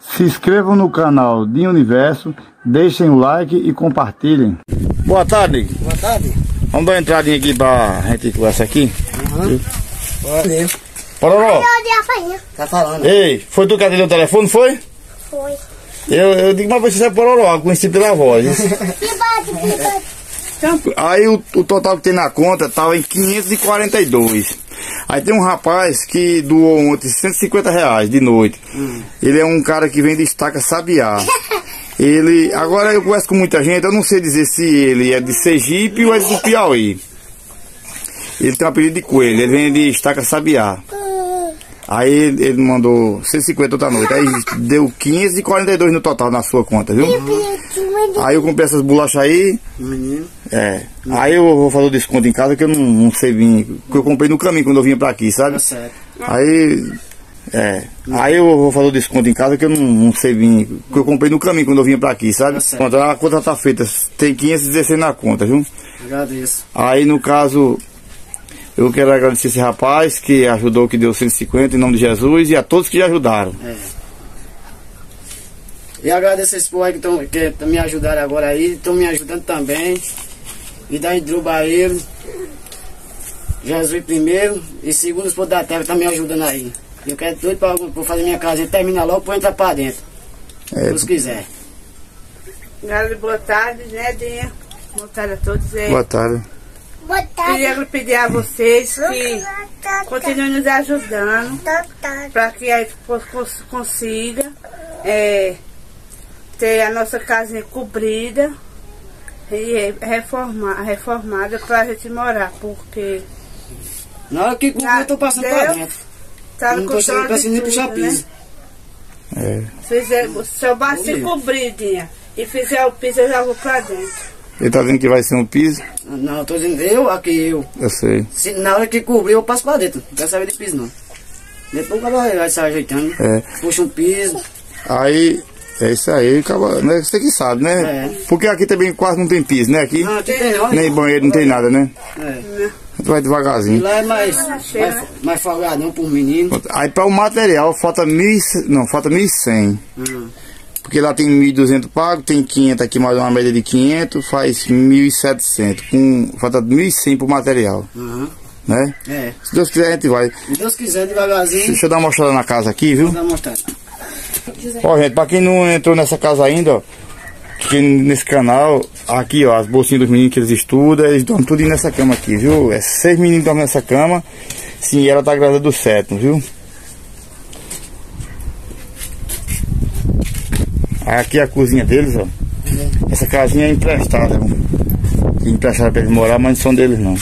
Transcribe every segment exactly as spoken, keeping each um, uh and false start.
Se inscrevam no canal Dinho Universo, deixem o like e compartilhem. Boa tarde. Boa tarde. Vamos dar uma entradinha aqui pra gente conversar aqui. Uhum. Bora. Pororó. Tá falando. Ei, foi tu que atendeu o telefone, foi? Foi. Eu, eu digo, mas você é Pororó, conheci pela voz. Aí o, o total que tem na conta tava em quinhentos e quarenta e dois. Aí tem um rapaz que doou ontem cento e cinquenta reais de noite. Hum. Ele é um cara que vem de Estaca Sabiá. Ele, agora eu converso com muita gente, eu não sei dizer se ele é de Sergipe ou é do Piauí. Ele tem um apelido de Coelho, ele vem de Estaca Sabiá. Aí ele, ele mandou cento e cinquenta outra noite. Aí deu quinhentos e quarenta e dois no total na sua conta, viu? Aí eu comprei essas bolachas aí. É. Aí eu vou fazer o desconto em casa que eu não, não sei vir. Que eu comprei no caminho quando eu vinha pra aqui, sabe? Aí. É. Aí eu vou fazer o desconto em casa que eu não, não sei vir. Que eu comprei no caminho quando eu vinha pra aqui, sabe? A conta tá feita. Tem quinhentos e dezesseis na conta, viu? Agradeço. Aí no caso. Eu quero agradecer esse rapaz que ajudou, que deu cento e cinquenta em nome de Jesus e a todos que ajudaram. É. E agradecer esse povo aí que estão que me ajudaram agora aí, estão me ajudando também. E da Hidrobaeiro, Jesus primeiro e segundo os povos da terra estão me ajudando aí. Eu quero tudo para fazer minha casa, terminar logo para entrar para dentro. É. Se Deus quiser. Galera, boa tarde, né, Dinha? Boa tarde a todos aí. Boa tarde. Boa tarde. Queria pedir a vocês que continuem nos ajudando para que a gente consiga é, ter a nossa casinha cobrida e reformar, reformada para a gente morar, porque na hora que cobrir eu estou passando para dentro. Tá no controle de tudo, puxar piso. Né? É. Fizer, se eu basta cobrir, Dinha, e fizer o piso eu já vou para dentro. Ele tá dizendo que vai ser um piso? Não, eu tô dizendo eu, aqui eu. Eu sei. Se, na hora que cobrir eu passo pra dentro, não quero saber de piso não. Depois o cara vai se ajeitando, é. Puxa um piso. Aí, é isso aí, acaba, né? Você que sabe, né? É. Porque aqui também quase não tem piso, né? Aqui, não, aqui tem, olha, nem banheiro, não tem nada, né? É. A gente vai devagarzinho. E lá é mais, mais, mais folgadão por menino. Aí para o material falta mil, não, falta mil e cem. Hum. Porque lá tem mil e duzentos pago, tem quinhentos aqui, mais uma média de quinhentos, faz mil e setecentos. Com, falta mil e cem pro material. Uhum. Né? É. Se Deus quiser, a gente vai. Se Deus quiser, devagarzinho. Deixa eu dar uma mostrada na casa aqui, viu? Vou dar uma mostrada. Ó, gente, pra quem não entrou nessa casa ainda, ó, que nesse canal, aqui, ó, as bolsinhas dos meninos que eles estudam, eles dormem tudo nessa cama aqui, viu? É seis meninos dormem nessa cama. Sim, ela tá grávida do sétimo, viu? Aqui é a cozinha deles, ó. Essa casinha é emprestada, ó. Emprestada pra eles morar, mas não são deles não.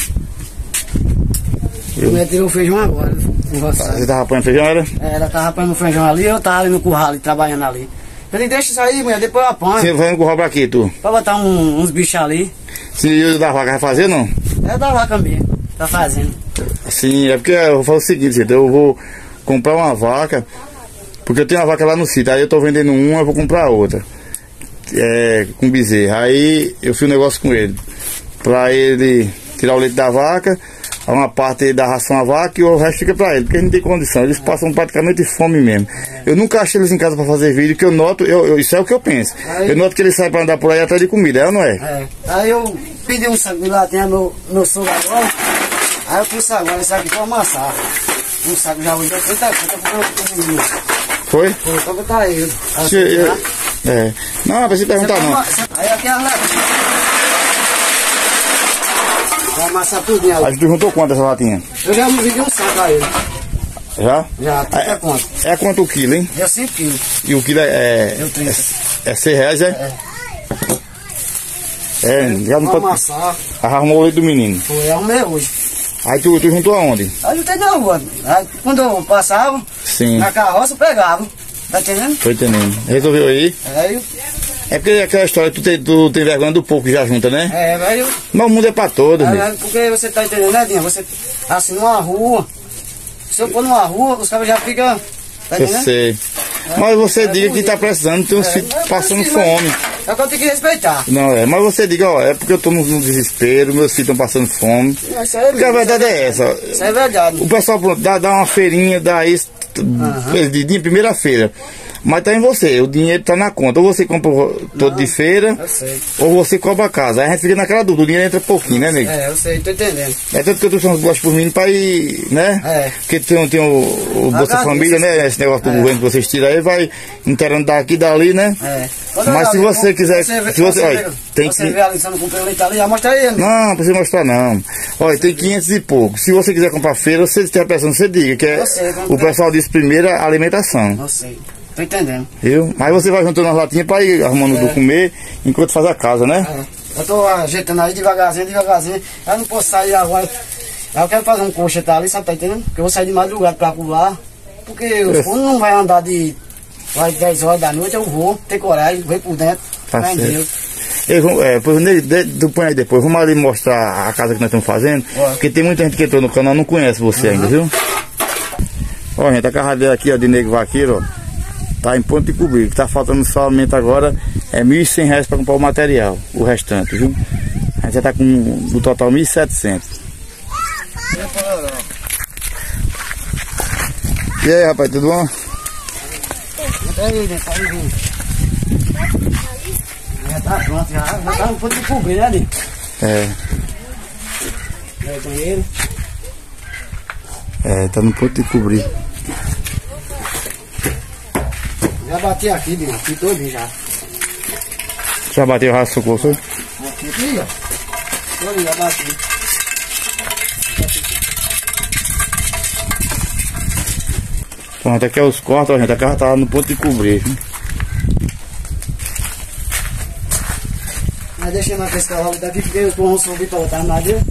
Eu ia tirar o feijão agora. Você tava rapando feijão, era? É, ela tava rapando o feijão ali, eu tava ali no curral, ali, trabalhando ali. Eu disse, deixa isso aí, mulher, depois eu apanho. Você vai no curral pra quê, tu? Pra botar um, uns bichos ali. Sim, o da vaca vai fazer, não? É da vaca mesmo, tá fazendo. Sim, é porque eu vou fazer o seguinte, gente, eu vou comprar uma vaca. Porque eu tenho uma vaca lá no sítio, aí eu tô vendendo uma, eu vou comprar outra. É, com bezerra. Aí eu fiz um negócio com ele. Pra ele tirar o leite da vaca, uma parte da ração à vaca e o resto fica pra ele, porque ele não tem condição. Eles passam praticamente fome mesmo. Eu nunca achei eles em casa pra fazer vídeo, que eu noto, eu, eu, isso é o que eu penso. Aí, eu noto que eles saem pra andar por aí atrás de comida, é ou não é? É. Aí eu pedi um saco de latinha no, no sogro agora, aí eu trouxe agora esse aqui pra amassar. Um saco já hoje, trinta conto. Foi? Foi, pra botar ele. Se, eu, é. Não, pra você perguntar não. Aí aqui é a latinha. Vai amassar tudo ali. Aí tu juntou quanto essa latinha? Eu já me vendi um saco a ele. Já? Já, trinta conto. É quanto o quilo, hein? É cinco quilos. E o quilo é... É, eu trinta. É, é seis reais, é? É. É, já não pode... amassar. Arrumou o leite do menino. Foi, arrumei hoje. Aí tu, tu juntou aonde? Aí eu juntei na rua. Aí quando eu passava, sim, na carroça eu pegava. Tá entendendo? Tô entendendo. Resolveu aí? É, eu... É porque aquela história, tu tem, tu tem vergonha do pouco que já junta, né? É, mas eu... Mas o mundo é pra todos, é, é, porque você tá entendendo, né, Dinha? Você, assim, numa rua, se eu for numa rua, os caras já ficam... Tá eu sei. É, mas você é, diga é que tá precisando, tem uns é, filhos passando fome. É que eu tenho que respeitar. Não, é, mas você diga, ó, é porque eu tô no, no desespero, meus filhos estão passando fome. Isso é porque a verdade é essa. Isso é verdade. O pessoal, pronto, dá, dá uma feirinha, dá isso, uhum. de, de primeira-feira. Mas tá em você, o dinheiro tá na conta. Ou você compra todo não, de feira, ou você cobra a casa. Aí a gente fica naquela dúvida, o dinheiro entra pouquinho, né, nego? É, eu sei, tô entendendo. É tanto que eu tô chamando gosto por mim pra ir, né? É. Porque tem, tem o, o Bolsa Família, né? Esse negócio do é. governo que vocês tiram aí, vai inteirando daqui e dali, né? É. Mas se você ali, quiser. Você vê, se você, você, olha, vê, tem você que... vê ali, você não comprou leite ali, mostra aí. Né? Não, não precisa mostrar não. Olha, tem quinhentos e pouco. Se você quiser comprar feira, você tem a pressão, você diga, que é. Sei, o pessoal disse primeiro a alimentação. Eu sei. Tô entendendo. Viu? Mas você vai juntando as latinhas pra ir arrumando é. do comer enquanto faz a casa, né? É. Eu tô ajeitando aí devagarzinho, devagarzinho. Eu não posso sair agora. Eu quero fazer um coxa tá ali, sabe, tá entendendo? Porque eu vou sair de madrugada pra pular. Porque o fundo não vai andar de vai dez horas da noite, eu vou, ter coragem, vou por dentro. Tá certo. Eu, é, depois, do põe aí depois, vamos ali mostrar a casa que nós estamos fazendo. Ué. Porque tem muita gente que entrou no canal e não conhece você uhum. ainda, viu? Ó, gente, a carradeira aqui, ó, de Nego Vaqueiro, ó. Tá em ponto de cobrir. O que tá faltando somente agora é mil e cem reais para comprar o material. O restante, viu? A gente já tá com no total mil e setecentos. E aí, rapaz, tudo bom? Tá aí, né? Tá aí, já tá pronto, já, já tá no ponto de cobrir, né, ali? É. É o banheiro. É, tá no ponto de cobrir. Já bati aqui, Bino, aqui todo já. Já bateu o rastro com você? Aqui, aqui, ó. Todo já bati. Pronto, aqui é os cortes, ó, gente. A casa tá no ponto de cobrir. Hein? Mas deixa eu mais pescar logo daqui, porque eu vou subir pra botar na madeira.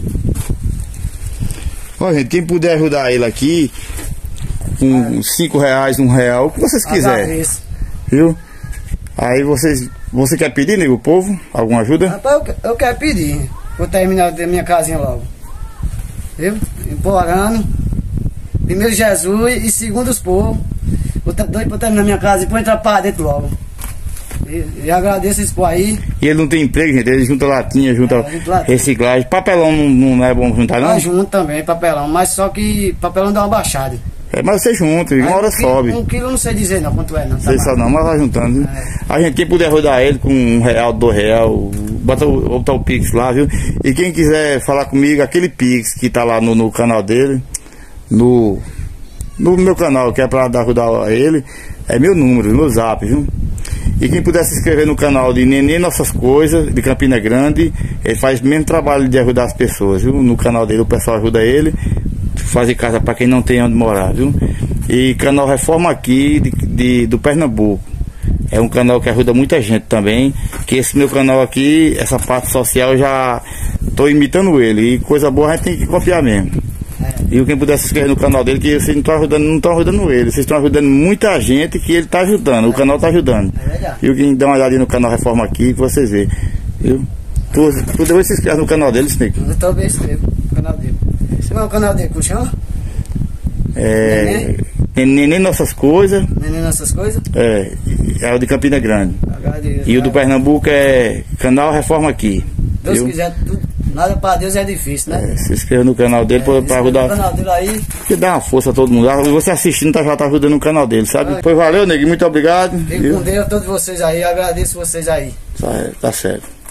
Ó, gente, quem puder ajudar ele aqui, com cinco reais, um real, o que vocês quiserem. Viu? Aí vocês. Você quer pedir, nego, o povo? Alguma ajuda? Rapaz, eu, eu quero pedir. Vou terminar a minha casinha logo. Viu? Implorando. Primeiro Jesus e segundo os povos. Vou doido pra terminar minha casa e depois entrar pra dentro logo. E, e agradeço esse povo aí. E ele não tem emprego, gente? Ele junta latinha, junta é, reciclagem. Papelão não, não é bom juntar, não? Ah, junto também, papelão. Mas só que papelão dá uma baixada. É, mas você junta, uma hora um sobe. Um quilo não sei dizer não quanto é, não. Sei só não, mas vai juntando. É. A gente, quem puder ajudar ele com um real, dois real, bota o, botar o Pix lá, viu? E quem quiser falar comigo, aquele Pix que tá lá no, no canal dele, no, no meu canal, que é pra ajudar ele, é meu número, meu zap, viu? E quem puder se inscrever no canal de Nenê Nossas Coisas, de Campina Grande, ele faz o mesmo trabalho de ajudar as pessoas, viu? No canal dele o pessoal ajuda ele, fazer casa para quem não tem onde morar, viu? E canal Reforma Aqui de, de, do Pernambuco. É um canal que ajuda muita gente também. Que esse meu canal aqui, essa parte social, eu já tô imitando ele. E coisa boa a gente tem que copiar mesmo. E quem puder se inscrever no canal dele, que vocês não estão ajudando, não estão ajudando ele. Vocês estão ajudando muita gente que ele está ajudando. O canal está ajudando. E quem dá uma olhadinha no canal Reforma Aqui, que vocês verem. Viu? Tu, tu depois se inscreve no canal dele, Snake? Eu também inscrevo no canal dele. Como é o canal dele? Como chama? É. Nenê Nossas Coisas. Nenê Nossas Coisas? É. É o de Campina Grande. Agradeço, e o do Pernambuco é Canal Reforma Aqui. Deus viu? Quiser, tudo, nada para Deus é difícil, né? É, se inscreva no canal dele é, para ajudar. No canal dele aí. Que dá uma força a todo mundo. Você assistindo tá, já tá ajudando no canal dele, sabe? É. Pois valeu, nego. Muito obrigado. Fique com Deus, todos vocês aí. Agradeço vocês aí. Tá, tá certo.